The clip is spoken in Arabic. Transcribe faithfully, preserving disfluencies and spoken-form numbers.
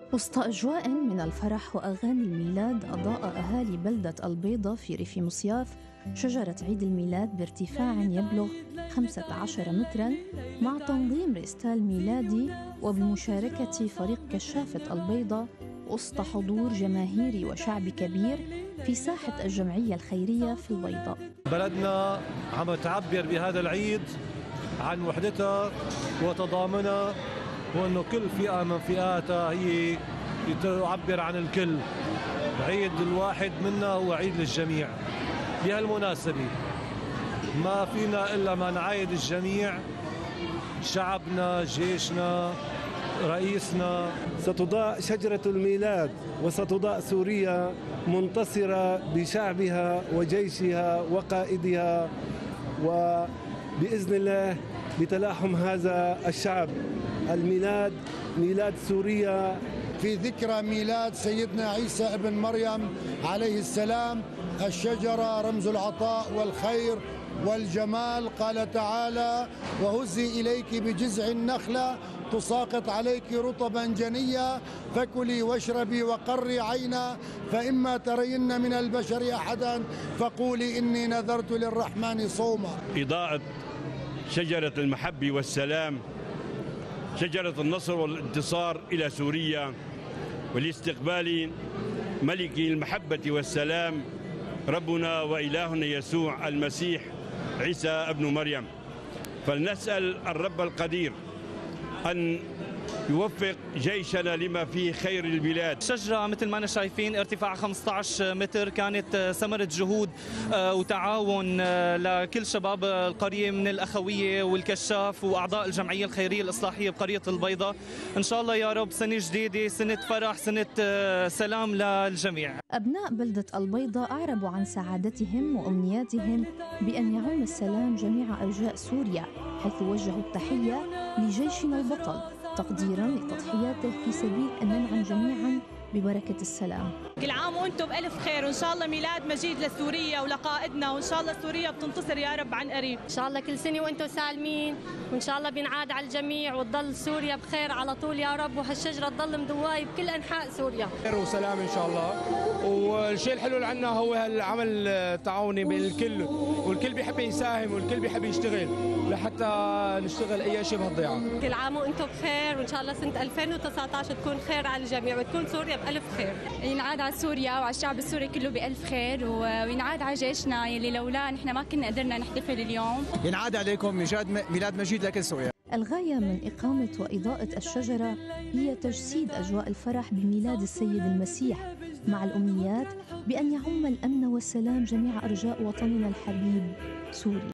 وسط أجواء من الفرح وأغاني الميلاد، أضاء أهالي بلدة البيضة في ريف مصياف شجرة عيد الميلاد بارتفاع يبلغ خمسة عشر متراً مع تنظيم ريستال ميلادي وبمشاركة فريق كشافة البيضة وسط حضور جماهيري وشعبي كبير في ساحة الجمعية الخيرية في البيضاء. بلدنا عم تعبر بهذا العيد عن وحدتها وتضامنها، وأنه كل فئة من فئاتها هي تعبر عن الكل. عيد الواحد منا هو عيد للجميع. بهالمناسبة ما فينا إلا ما نعايد الجميع، شعبنا، جيشنا، رئيسنا. ستضاء شجرة الميلاد وستضاء سوريا منتصرة بشعبها وجيشها وقائدها، وبإذن الله بتلاحم هذا الشعب الميلاد ميلاد سوريا في ذكرى ميلاد سيدنا عيسى ابن مريم عليه السلام. الشجرة رمز العطاء والخير والجمال. قال تعالى: وهزي إليك بجذع النخلة تساقط عليك رطبا جنيا فكلي واشربي وقري عينا فإما ترين من البشر أحدا فقولي إني نذرت للرحمن صوما. إضاءة شجرة المحبة والسلام، شجرة النصر والانتصار إلى سوريا، والاستقبال ملك المحبة والسلام ربنا وإلهنا يسوع المسيح عيسى ابن مريم. فلنسأل الرب القدير أن يوفق جيشنا لما فيه خير البلاد. الشجرة مثل ما أنا شايفين ارتفاع خمسة عشر متر، كانت ثمرة جهود وتعاون لكل شباب القرية من الأخوية والكشاف وأعضاء الجمعية الخيرية الإصلاحية بقرية البيضاء. إن شاء الله يا رب سنة جديدة، سنة فرح، سنة سلام للجميع. أبناء بلدة البيضاء أعربوا عن سعادتهم وأمنياتهم بأن يعم السلام جميع أرجاء سوريا، حيث وجهوا التحية لجيشنا البطل تقديراً لتضحياته في سبيل أن ننعم جميعاً ببركة السلام. كل عام وأنتم بألف خير، وإن شاء الله ميلاد مجيد لسوريا ولقائدنا، وإن شاء الله سوريا بتنتصر يا رب عن قريب. إن شاء الله كل سنة وأنتم سالمين، وإن شاء الله بينعاد على الجميع وتضل سوريا بخير على طول يا رب، وهالشجرة تضل مضواية بكل أنحاء سوريا. خير وسلام إن شاء الله. والشيء الحلو اللي عندنا هو هالعمل التعاوني بين الكل، والكل بيحب يساهم والكل بيحب يشتغل لحتى نشتغل أي شيء بهالضيعة. كل عام وأنتم بخير، وإن شاء الله سنة ألفين وتسعة عشر تكون خير على الجميع وتكون سوريا بألف خير. ينعاد على سوريا وعلى الشعب السوري كله بألف خير، وينعاد على جيشنا يلي لولا نحن ما كنا قدرنا نحتفل اليوم. ينعاد عليكم ميلاد مجيد لكل سوريا. الغاية من إقامة وإضاءة الشجرة هي تجسيد أجواء الفرح بميلاد السيد المسيح، مع الأمنيات بأن يعم الأمن والسلام جميع أرجاء وطننا الحبيب سوريا.